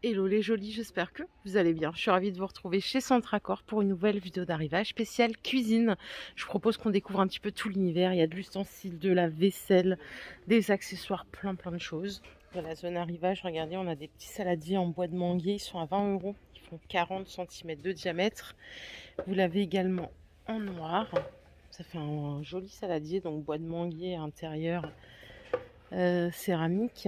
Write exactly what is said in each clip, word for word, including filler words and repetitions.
Hello les jolis, j'espère que vous allez bien. Je suis ravie de vous retrouver chez Centracor pour une nouvelle vidéo d'arrivage spéciale cuisine. Je propose qu'on découvre un petit peu tout l'univers. Il y a de l'ustensile, de la vaisselle, des accessoires, plein plein de choses. Dans la zone arrivage, regardez, on a des petits saladiers en bois de manguier. Ils sont à vingt euros. Ils font quarante centimètres de diamètre. Vous l'avez également en noir. Ça fait un joli saladier, donc bois de manguier intérieur, euh, céramique.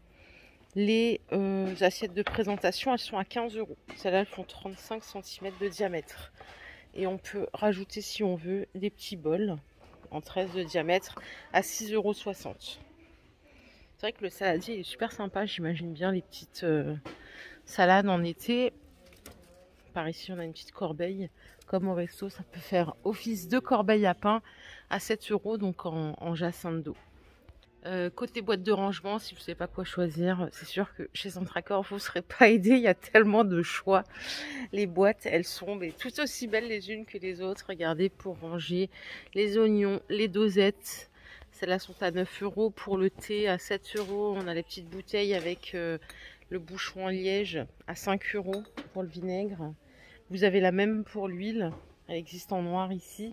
Les euh, assiettes de présentation, elles sont à quinze euros. Celles-là, elles font trente-cinq centimètres de diamètre. Et on peut rajouter, si on veut, des petits bols en treize de diamètre à six euros soixante. C'est vrai que le saladier est super sympa. J'imagine bien les petites euh, salades en été. Par ici, on a une petite corbeille. Comme au resto, ça peut faire office de corbeille à pain à sept euros, donc en, en jacinthe d'eau. Euh, côté boîte de rangement, si vous ne savez pas quoi choisir, c'est sûr que chez Centracor, vous ne serez pas aidé. Il y a tellement de choix. Les boîtes, elles sont mais, tout aussi belles les unes que les autres. Regardez, pour ranger les oignons, les dosettes. Celles-là sont à neuf euros. Pour le thé, à sept euros. On a les petites bouteilles avec euh, le bouchon en liège à cinq euros pour le vinaigre. Vous avez la même pour l'huile. Elle existe en noir ici.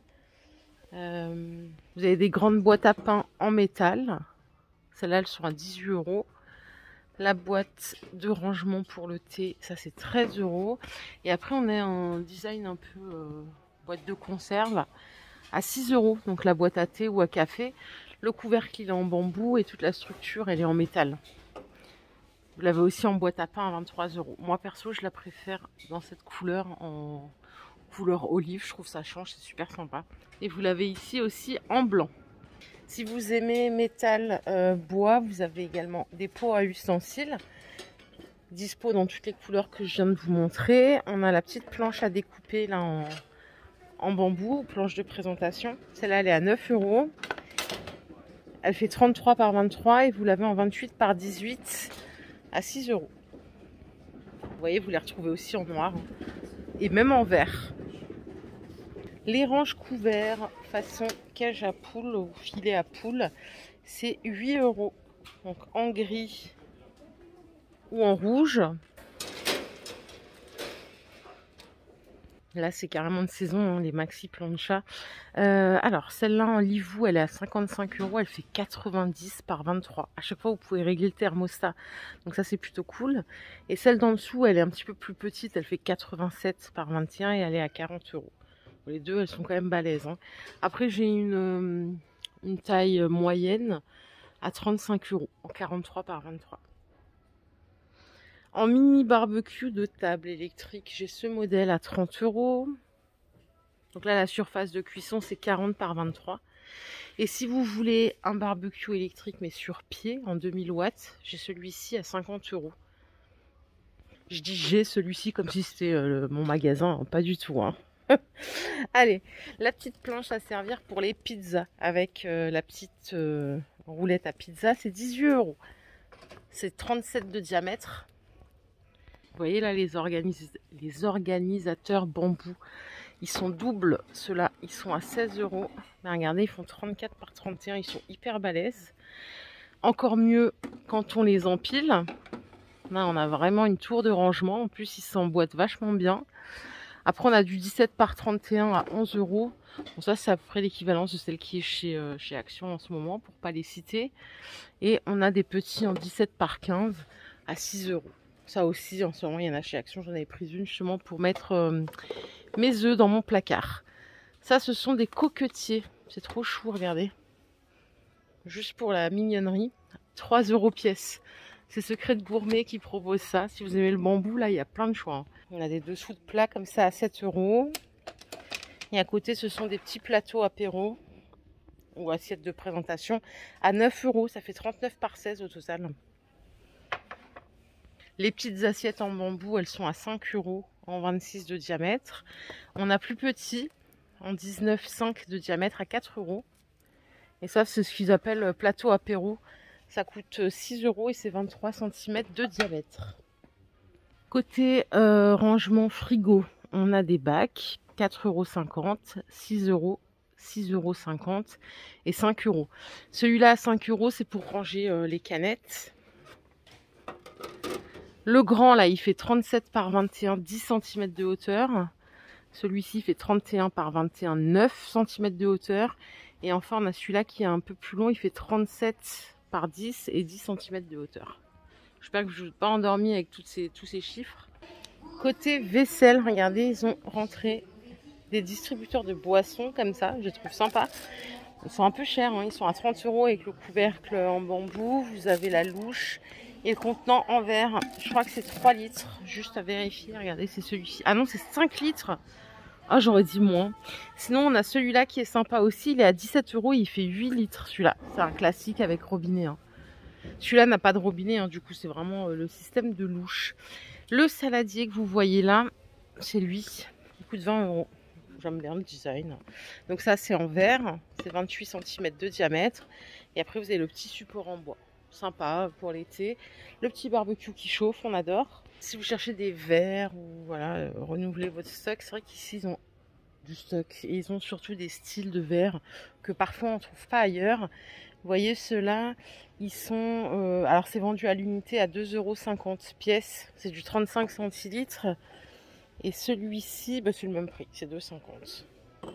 Euh, vous avez des grandes boîtes à pain en métal. Celles-là, elles sont à dix-huit euros. La boîte de rangement pour le thé, ça c'est treize euros. Et après, on a un design un peu euh, boîte de conserve à six euros. Donc la boîte à thé ou à café. Le couvercle, il est en bambou et toute la structure, elle est en métal. Vous l'avez aussi en boîte à pain à vingt-trois euros. Moi, perso, je la préfère dans cette couleur, en couleur olive. Je trouve ça change, c'est super sympa. Et vous l'avez ici aussi en blanc. Si vous aimez métal, euh, bois, vous avez également des pots à ustensiles. Dispo dans toutes les couleurs que je viens de vous montrer. On a la petite planche à découper là en, en bambou, planche de présentation. Celle-là, elle est à neuf euros. Elle fait trente-trois par vingt-trois et vous l'avez en vingt-huit par dix-huit à six euros. Vous voyez, vous les retrouvez aussi en noir et même en vert. Les ranges couverts façon cage à poule ou filet à poule, c'est huit euros. Donc en gris ou en rouge. Là, c'est carrément de saison, hein, les maxi plancha. Euh, alors, celle-là en livou, elle est à cinquante-cinq euros. Elle fait quatre-vingt-dix par vingt-trois. À chaque fois, vous pouvez régler le thermostat. Donc ça, c'est plutôt cool. Et celle d'en dessous, elle est un petit peu plus petite. Elle fait quatre-vingt-sept par vingt et un et elle est à quarante euros. Les deux, elles sont quand même balèzes. Hein. Après, j'ai une, une taille moyenne à trente-cinq euros, en quarante-trois par vingt-trois. En mini barbecue de table électrique, j'ai ce modèle à trente euros. Donc là, la surface de cuisson, c'est quarante par vingt-trois. Et si vous voulez un barbecue électrique, mais sur pied, en deux mille watts, j'ai celui-ci à cinquante euros. Je dis j'ai celui-ci comme si c'était euh, mon magasin, hein, pas du tout. Hein. Allez, la petite planche à servir pour les pizzas avec euh, la petite euh, roulette à pizza, c'est dix-huit euros. C'est trente-sept de diamètre. Vous voyez là les, organis les organisateurs bambou, ils sont doubles, ceux-là, ils sont à seize euros. Mais regardez, ils font trente-quatre par trente et un, ils sont hyper balèzes. Encore mieux quand on les empile. Là, on a vraiment une tour de rangement. En plus, ils s'emboîtent vachement bien. Après, on a du dix-sept par trente et un à onze euros. Bon, ça, c'est à peu près l'équivalence de celle qui est chez, euh, chez Action en ce moment, pour ne pas les citer. Et on a des petits en dix-sept par quinze à six euros. Ça aussi, en ce moment, il y en a chez Action. J'en avais pris une justement pour mettre euh, mes œufs dans mon placard. Ça, ce sont des coquetiers. C'est trop chou, regardez. Juste pour la mignonnerie. trois euros pièce. C'est Secret de Gourmet qui propose ça. Si vous aimez le bambou, là, il y a plein de choix. Hein. On a des dessous de plats comme ça à sept euros. Et à côté, ce sont des petits plateaux apéro ou assiettes de présentation à neuf euros. Ça fait trente-neuf par seize au total. Les petites assiettes en bambou, elles sont à cinq euros en vingt-six de diamètre. On a plus petit en dix-neuf virgule cinq de diamètre à quatre euros. Et ça, c'est ce qu'ils appellent plateau apéro. Ça coûte six euros et c'est vingt-trois centimètres de diamètre. Côté euh, rangement frigo, on a des bacs, quatre euros cinquante, six euros, six euros cinquante et cinq euros. Celui-là à cinq euros, c'est pour ranger euh, les canettes. Le grand, là, il fait trente-sept par vingt et un, dix centimètres de hauteur. Celui-ci fait trente et un par vingt et un, neuf centimètres de hauteur. Et enfin, on a celui-là qui est un peu plus long. Il fait trente-sept par dix et dix centimètres de hauteur. J'espère que je ne vous ai pas endormi avec toutes ces, tous ces chiffres. Côté vaisselle, regardez, ils ont rentré des distributeurs de boissons comme ça. Je trouve sympa. Ils sont un peu chers, hein. Ils sont à trente euros avec le couvercle en bambou. Vous avez la louche. Et le contenant en verre, je crois que c'est trois litres. Juste à vérifier, regardez, c'est celui-ci. Ah non, c'est cinq litres. Ah, j'aurais dit moins. Sinon, on a celui-là qui est sympa aussi. Il est à dix-sept euros, il fait huit litres celui-là. C'est un classique avec robinet. Hein. Celui-là n'a pas de robinet, hein. Du coup, c'est vraiment euh, le système de louche. Le saladier que vous voyez là, c'est lui. Il coûte vingt euros. J'aime bien le design. Donc ça, c'est en verre. C'est vingt-huit centimètres de diamètre. Et après, vous avez le petit support en bois. Sympa pour l'été. Le petit barbecue qui chauffe, on adore. Si vous cherchez des verres ou voilà, euh, renouveler votre stock, c'est vrai qu'ici ils ont du stock. Et ils ont surtout des styles de verres que parfois on ne trouve pas ailleurs. Vous voyez ceux-là, ils sont... Euh, alors c'est vendu à l'unité à deux euros cinquante pièces. C'est du trente-cinq centilitres. Et celui-ci, bah, c'est le même prix, c'est deux euros cinquante.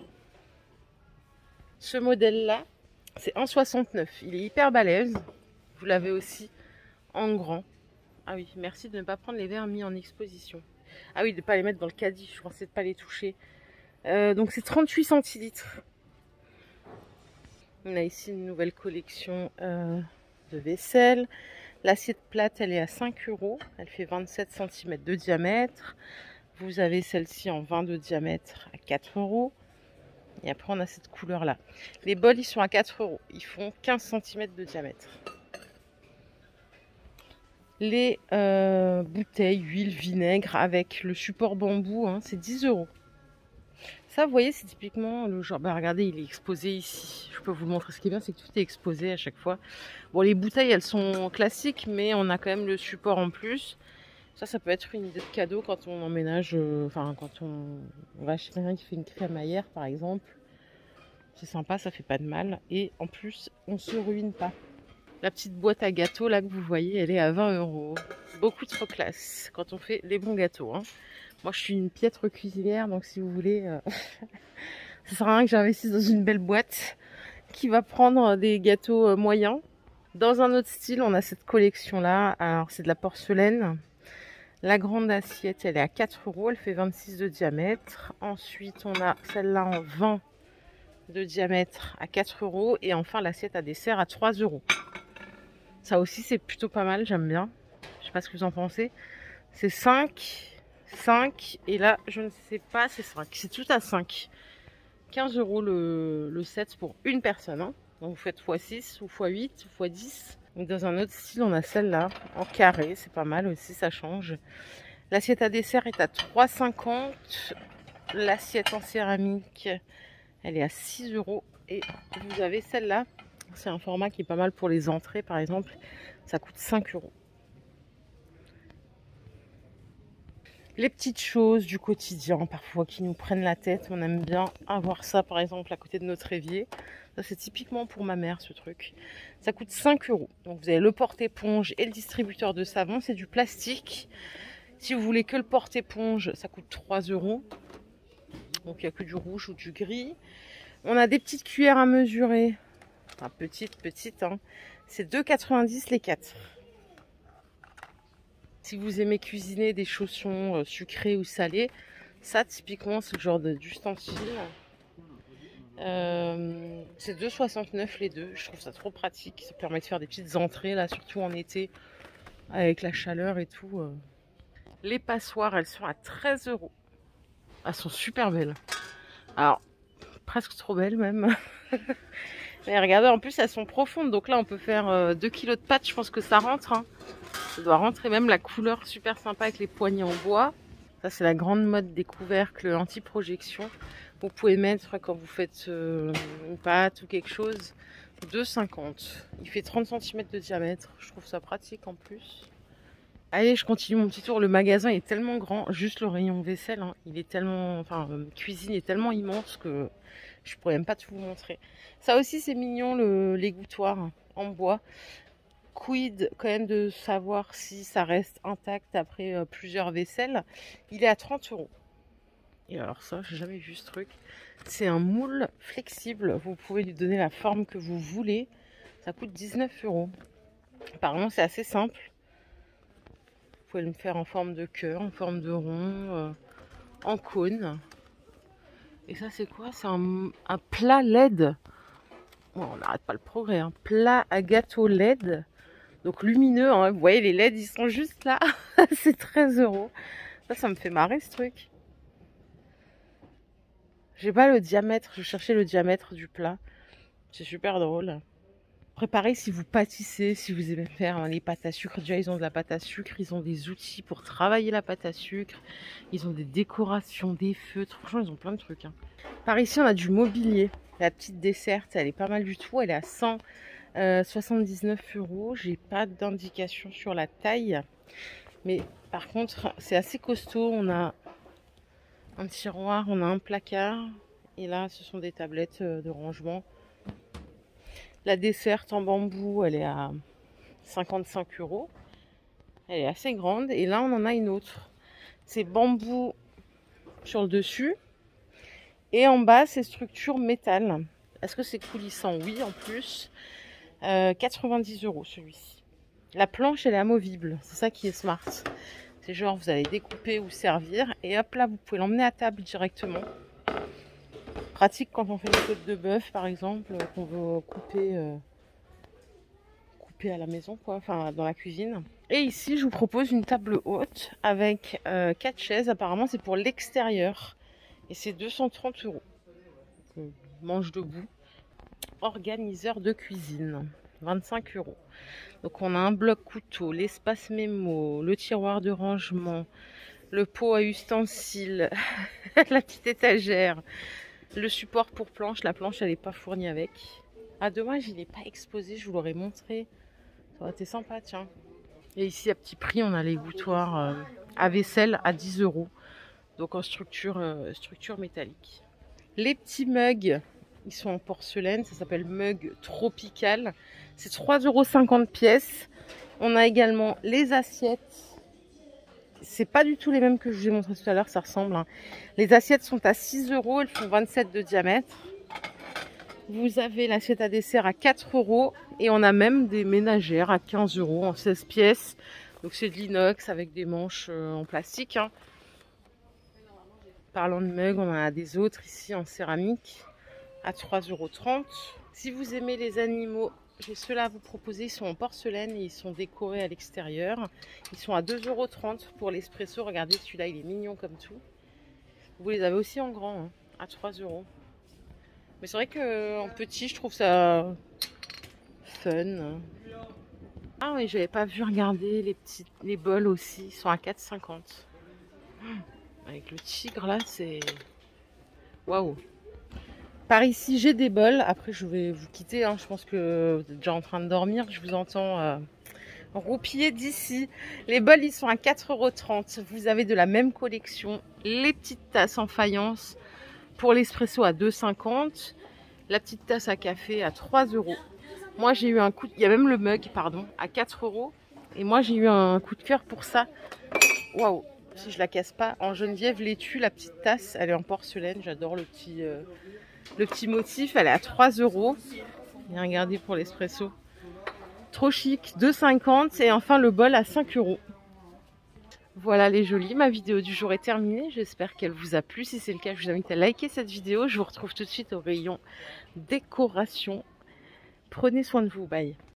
Ce modèle-là, c'est un soixante-neuf. Il est hyper balèze. Vous l'avez aussi en grand. Ah oui, merci de ne pas prendre les verres mis en exposition. Ah oui, de ne pas les mettre dans le caddie, je pensais de ne pas les toucher. Euh, donc c'est trente-huit centilitres. On a ici une nouvelle collection euh, de vaisselle. L'assiette plate, elle est à cinq euros. Elle fait vingt-sept centimètres de diamètre. Vous avez celle-ci en vingt de diamètre à quatre euros. Et après, on a cette couleur-là. Les bols, ils sont à quatre euros. Ils font quinze centimètres de diamètre. Les euh, bouteilles, huile, vinaigre avec le support bambou, hein, c'est dix euros. Ça, vous voyez, c'est typiquement le genre... Bah, regardez, il est exposé ici. Je peux vous le montrer. Ce qui est bien, c'est que tout est exposé à chaque fois. Bon, les bouteilles, elles sont classiques, mais on a quand même le support en plus. Ça, ça peut être une idée de cadeau quand on emménage... Euh, enfin, quand on, on va chez quelqu'un qui fait une crémaillère, par exemple. C'est sympa, ça fait pas de mal. Et en plus, on se ruine pas. La petite boîte à gâteaux, là, que vous voyez, elle est à vingt euros. Beaucoup trop classe quand on fait les bons gâteaux. Hein. Moi, je suis une piètre cuisinière, donc si vous voulez, euh, ça sert à rien que j'investisse dans une belle boîte qui va prendre des gâteaux euh, moyens. Dans un autre style, on a cette collection-là. Alors, c'est de la porcelaine. La grande assiette, elle est à quatre euros. Elle fait vingt-six de diamètre. Ensuite, on a celle-là en vingt de diamètre à quatre euros. Et enfin, l'assiette à dessert à trois euros. Ça aussi, c'est plutôt pas mal, j'aime bien. Je sais pas ce que vous en pensez. C'est cinq, cinq, et là, je ne sais pas, c'est cinq. C'est tout à cinq. quinze euros le, le set pour une personne. Hein. Donc, vous faites fois six, ou fois huit, ou fois dix. Donc, dans un autre style, on a celle-là, en carré. C'est pas mal aussi, ça change. L'assiette à dessert est à trois euros cinquante. L'assiette en céramique, elle est à six euros. Et vous avez celle-là. C'est un format qui est pas mal pour les entrées, par exemple. Ça coûte cinq euros. Les petites choses du quotidien, parfois, qui nous prennent la tête. On aime bien avoir ça, par exemple, à côté de notre évier. Ça, c'est typiquement pour ma mère, ce truc. Ça coûte cinq euros. Donc, vous avez le porte-éponge et le distributeur de savon. C'est du plastique. Si vous voulez que le porte-éponge, ça coûte trois euros. Donc, il n'y a que du rouge ou du gris. On a des petites cuillères à mesurer. Enfin, petite, petite, hein. C'est deux euros quatre-vingt-dix les quatre. Si vous aimez cuisiner des chaussons euh, sucrés ou salés, ça, typiquement, c'est le genre d'ustensile. Euh, c'est deux euros soixante-neuf les deux. Je trouve ça trop pratique. Ça permet de faire des petites entrées, là, surtout en été, avec la chaleur et tout. Euh. Les passoires, elles sont à treize euros. Elles sont super belles. Alors, presque trop belles, même. Mais regardez, en plus elles sont profondes, donc là on peut faire euh, deux kilos de pâtes, je pense que ça rentre. Hein. Ça doit rentrer, même la couleur super sympa avec les poignées en bois. Ça c'est la grande mode des couvercles anti-projection. Vous pouvez mettre quand vous faites euh, une pâte ou quelque chose, deux euros cinquante. Il fait trente centimètres de diamètre, je trouve ça pratique en plus. Allez, je continue mon petit tour. Le magasin est tellement grand, juste le rayon vaisselle, hein, il est tellement, enfin, euh, cuisine est tellement immense que je pourrais même pas tout vous montrer. Ça aussi, c'est mignon, le l'égouttoir en bois. quid quand même de savoir si ça reste intact après euh, plusieurs vaisselles. Il est à trente euros. Et alors ça, j'ai jamais vu ce truc. C'est un moule flexible. Vous pouvez lui donner la forme que vous voulez. Ça coûte dix-neuf euros. Apparemment, c'est assez simple. Vous pouvez le faire en forme de cœur, en forme de rond, euh, en cône. Et ça, c'est quoi? C'est un, un plat L E D. Bon, on n'arrête pas le progrès. Un plat à gâteau L E D. Donc lumineux. Hein. Vous voyez, les L E D, ils sont juste là. C'est treize euros. Ça, ça me fait marrer ce truc. J'ai pas le diamètre. Je cherchais le diamètre du plat. C'est super drôle. Préparez si vous pâtissez, si vous aimez faire hein, les pâtes à sucre. Déjà, ils ont de la pâte à sucre. Ils ont des outils pour travailler la pâte à sucre. Ils ont des décorations, des feutres. Franchement, ils ont plein de trucs. Hein. Par ici, on a du mobilier. La petite desserte, elle est pas mal du tout. Elle est à cent soixante-dix-neuf euros. J'ai pas d'indication sur la taille. Mais par contre, c'est assez costaud. On a un tiroir, on a un placard. Et là, ce sont des tablettes de rangement. La desserte en bambou, elle est à cinquante-cinq euros. Elle est assez grande. Et là, on en a une autre. C'est bambou sur le dessus. Et en bas, c'est structure métal. Est-ce que c'est coulissant? Oui, en plus. Euh, quatre-vingt-dix euros celui-ci. La planche, elle est amovible. C'est ça qui est smart. C'est genre, vous allez découper ou servir. Et hop là, vous pouvez l'emmener à table directement. Pratique quand on fait une côte de bœuf, par exemple, qu'on veut couper, euh, couper à la maison, quoi, enfin dans la cuisine. Et ici, je vous propose une table haute avec euh, quatre chaises. Apparemment, c'est pour l'extérieur. Et c'est deux cent trente euros. Donc, euh, mange debout. Organiseur de cuisine, vingt-cinq euros. Donc, on a un bloc couteau, l'espace mémo, le tiroir de rangement, le pot à ustensiles, la petite étagère. Le support pour planche, la planche elle n'est pas fournie avec. Ah dommage, il n'est pas exposé, je vous l'aurais montré. Ça aurait été sympa, tiens. Et ici à petit prix, on a les gouttoirs euh, à vaisselle à dix euros. Donc en structure, euh, structure métallique. Les petits mugs, ils sont en porcelaine, ça s'appelle mug tropical. C'est trois euros cinquante pièces. On a également les assiettes. C'est pas du tout les mêmes que je vous ai montré tout à l'heure, ça ressemble. Hein. Les assiettes sont à six euros, elles font vingt-sept de diamètre. Vous avez l'assiette à dessert à quatre euros et on a même des ménagères à quinze euros en seize pièces. Donc c'est de l'inox avec des manches en plastique. Hein. Parlant de mugs, on en a des autres ici en céramique à trois euros trente. Si vous aimez les animaux, j'ai ceux-là à vous proposer, ils sont en porcelaine et ils sont décorés à l'extérieur. Ils sont à deux euros trente pour l'espresso. Regardez, celui-là, il est mignon comme tout. Vous les avez aussi en grand, hein, à trois euros. Mais c'est vrai qu'en petit, je trouve ça fun. Ah oui, j'avais pas vu, regarder les petits, les bols aussi, ils sont à quatre cinquante. Avec le tigre là, c'est waouh. Par ici, j'ai des bols. Après, je vais vous quitter. Hein. Je pense que vous êtes déjà en train de dormir. Je vous entends euh, roupiller d'ici. Les bols, ils sont à quatre euros trente. Vous avez de la même collection. Les petites tasses en faïence pour l'espresso à deux euros cinquante. La petite tasse à café à trois euros. Moi, j'ai eu un coup de... Il y a même le mug, pardon, à quatre euros. Et moi, j'ai eu un coup de cœur pour ça. Waouh! Si je la casse pas. En Geneviève laitue, la petite tasse, elle est en porcelaine. J'adore le petit... Euh... Le petit motif, elle est à trois euros. Et regardez pour l'espresso. Trop chic, deux euros cinquante. Et enfin le bol à cinq euros. Voilà les jolis, ma vidéo du jour est terminée. J'espère qu'elle vous a plu. Si c'est le cas, je vous invite à liker cette vidéo. Je vous retrouve tout de suite au rayon décoration. Prenez soin de vous, bye.